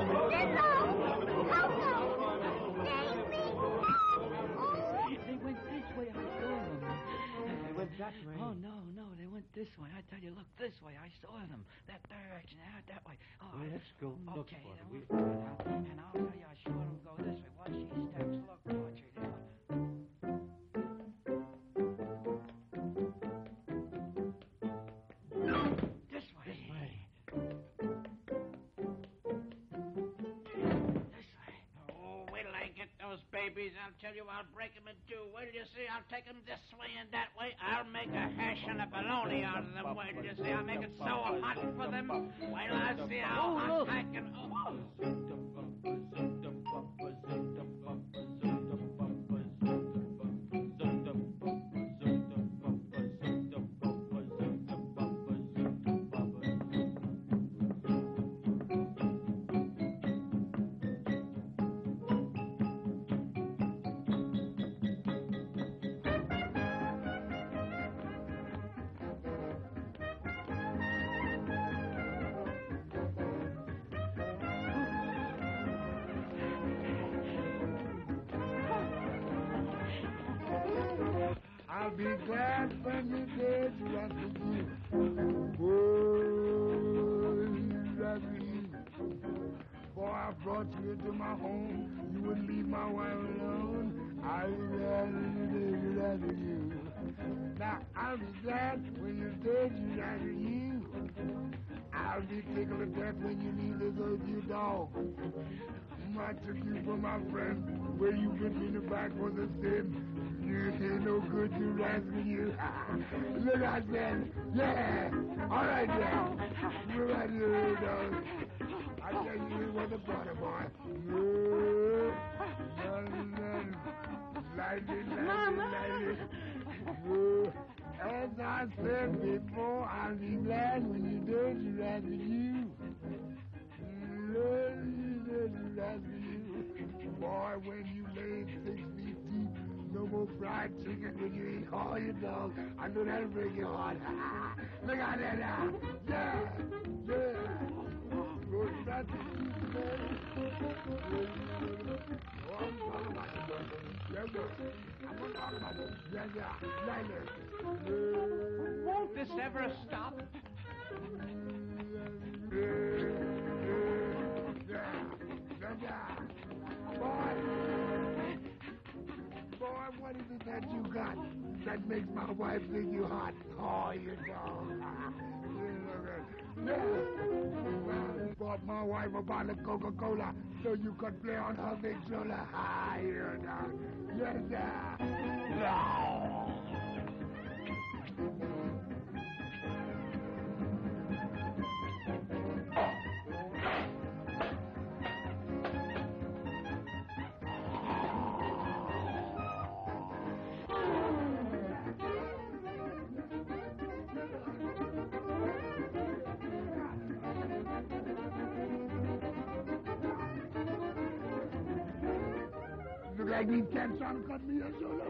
They went this way. I saw them. They went that way. Oh, no, they went this way. I tell you, look, this way. I saw them. That direction, out that way. Oh, let's go look okay, for them. And I'll tell you, I saw them go this way. Watch these steps. Look, watch it. This way. Oh, wait till I get those babies. I'll tell you, I'll break them in two. Wait till you see, I'll take them this way and that way. I'll make a hash and a bologna out of them. Wait till you see, I'll make it so hot for them. Wait till I see how hot I can... I'll be glad when you're dead, Rascal. Oh, Rascal. Boy, I brought you into my home. You wouldn't leave my wife alone. I'll be glad when you're dead, Rascal. Now, I'll be glad when you're dead, Rascal. I'll be tickled to death when you leave this ugly dog. I took you for my friend. Where you bit me in the back was a sin. You ain't no good to Rascal, you. Look out there. Yeah. All right, yeah. We're right here, dog. I tell you, it was a brother, boy. Lightly. As I said before, I'll be glad when you do to Rascal, you. Boy, when you lay 6 feet deep, no more fried chicken when you eat all your dog. I know that'll break your heart. Look out there now. Yeah. Go back to you, man. Oh, I'm talking about it. Yes, sir. I'm going to talk about it. Yeah. Right there. Won't this ever stop? Boy, what is it that you got that makes my wife think you hot? Oh, you dog. Well, bought my wife a bottle of Coca-Cola so you could play on her big shoulder. Ah, you dog. Yes, sir. Look like these cats trying to cut me a shoulder.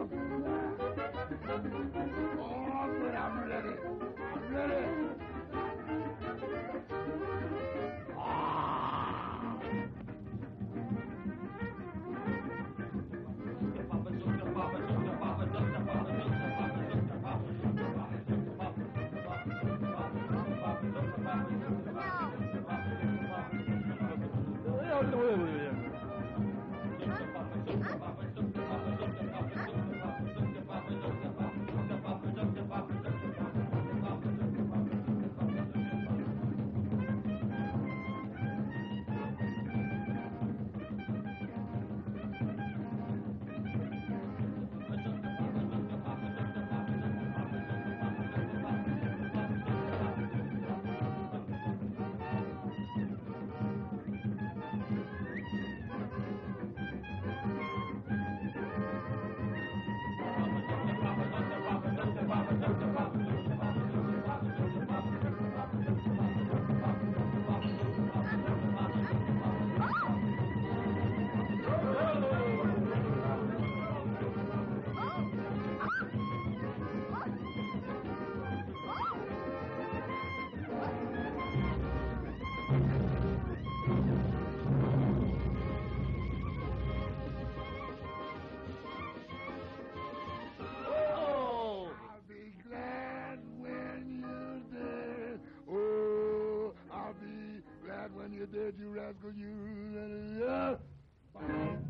Oh, but I'm ready. dead, you rascal, you.